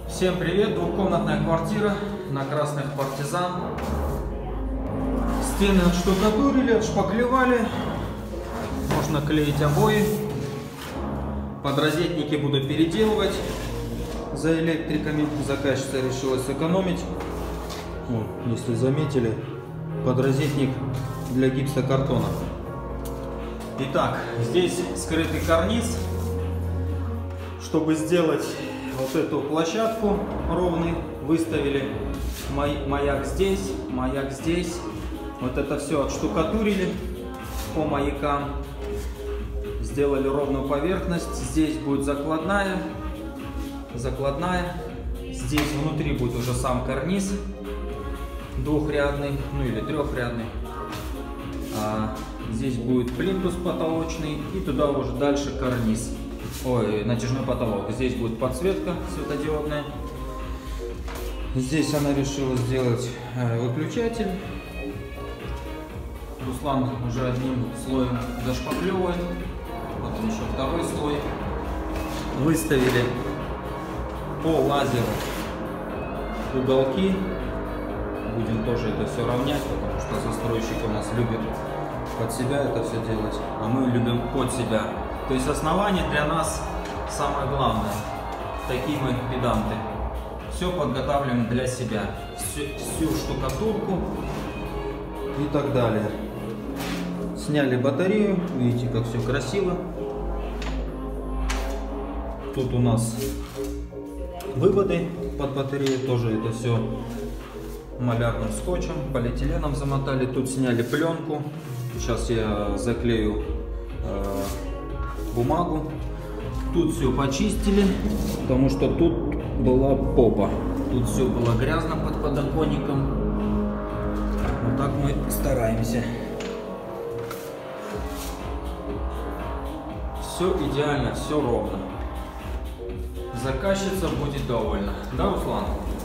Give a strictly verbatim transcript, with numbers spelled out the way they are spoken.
Всем привет! Двухкомнатная квартира на Красных Партизан. Стены отштукатурили, отшпаклевали. Можно клеить обои. Подрозетники буду переделывать. За электриками заказчица решила сэкономить. Вот, если заметили, подрозетник для гипсокартона. Итак, здесь скрытый карниз. Чтобы сделать вот эту площадку ровный, выставили маяк здесь, маяк здесь. Вот это все отштукатурили по маякам. Сделали ровную поверхность. Здесь будет закладная. Закладная. Здесь внутри будет уже сам карниз. Двухрядный, ну или трехрядный. А здесь будет плинтус потолочный. И туда уже дальше карниз. Ой, натяжной потолок. Здесь будет подсветка светодиодная. Здесь она решила сделать э, выключатель. Руслан уже одним слоем зашпаклевывает. Потом еще второй слой. Выставили по лазеру уголки. Будем тоже это все равнять, потому что застройщик у нас любит под себя это все делать, а мы любим под себя. То есть основание для нас самое главное. Такие мы педанты. Все подготавливаем для себя. Всю, всю штукатурку и так далее. Сняли батарею. Видите, как все красиво. Тут у нас выводы под батарею. Тоже это все малярным скотчем, полиэтиленом замотали. Тут сняли пленку. Сейчас я заклею э, бумагу. Тут все почистили, потому что тут была попа. Тут все было грязно под подоконником. Вот так мы стараемся. Все идеально, все ровно. Заказчица будет довольна. Да, Руслан?